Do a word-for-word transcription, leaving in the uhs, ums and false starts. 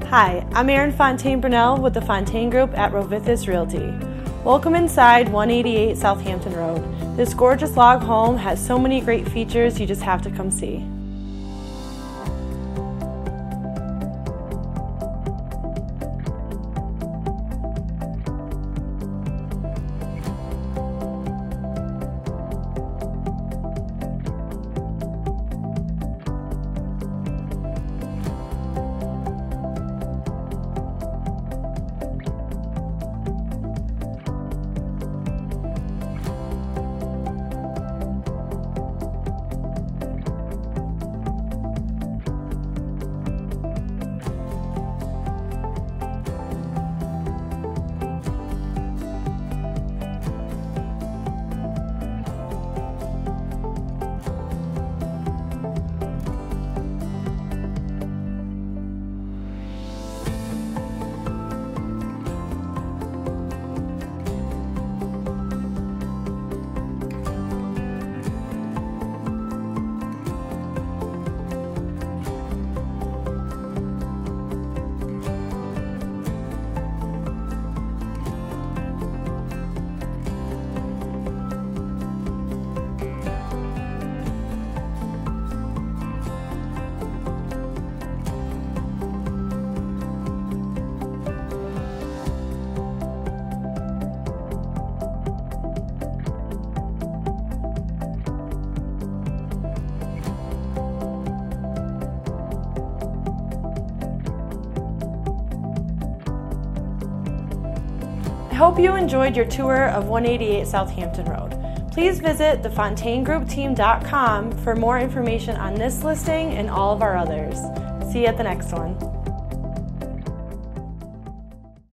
Hi, I'm ErinFontaineBrunelle with the Fontaine Group at Rovithis Realty. Welcome inside one eighty-eight Southampton Road. This gorgeous log home has so many great features, you just have to come see. I hope you enjoyed your tour of one eighty-eight Southampton Road. Please visit the fontaine group team dot com for more information on this listing and all of our others. See you at the next one.